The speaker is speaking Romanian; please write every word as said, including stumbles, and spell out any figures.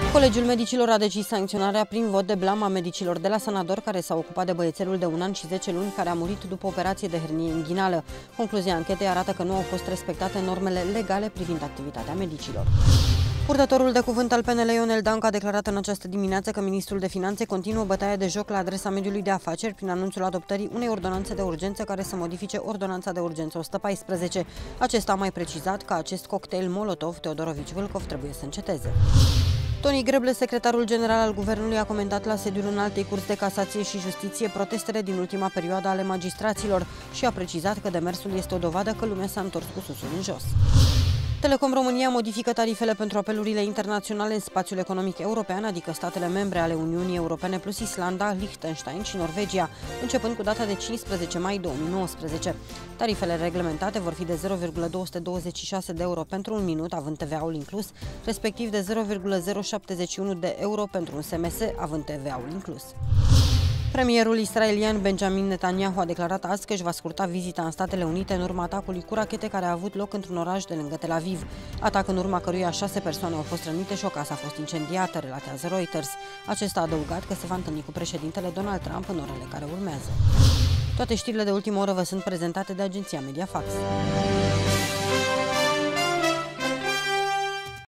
Colegiul Medicilor a decis sancționarea prin vot de blam a medicilor de la Sanador care s-au ocupat de băiețelul de un an și zece luni care a murit după operație de hernie inghinală. Concluzia anchetei arată că nu au fost respectate normele legale privind activitatea medicilor. Purtătorul de cuvânt al P N L, Ionel Dancu, a declarat în această dimineață că ministrul de Finanțe continuă bătaia de joc la adresa mediului de afaceri prin anunțul adoptării unei ordonanțe de urgență care să modifice ordonanța de urgență o sută paisprezece. Acesta a mai precizat că acest cocktail Molotov Teodorovici Vâlcov trebuie să înceteze. Tony Greble, secretarul general al Guvernului, a comentat la sediul Înaltei Curți de Casație și Justiție protestele din ultima perioadă ale magistraților și a precizat că demersul este o dovadă că lumea s-a întors cu susul în jos. Telecom România modifică tarifele pentru apelurile internaționale în spațiul economic european, adică statele membre ale Uniunii Europene plus Islanda, Liechtenstein și Norvegia, începând cu data de cincisprezece mai două mii nouăsprezece. Tarifele reglementate vor fi de zero virgulă două sute douăzeci și șase de euro pentru un minut, având T V A-ul inclus, respectiv de zero virgulă zero șaptezeci și unu de euro pentru un S M S, având T V A-ul inclus. Premierul israelian Benjamin Netanyahu a declarat azi că își va scurta vizita în Statele Unite în urma atacului cu rachete care a avut loc într-un oraș de lângă Tel Aviv. Atac în urma căruia șase persoane au fost rănite și o casă a fost incendiată, relatează Reuters. Acesta a adăugat că se va întâlni cu președintele Donald Trump în orele care urmează. Toate știrile de ultimă oră vă sunt prezentate de agenția Mediafax.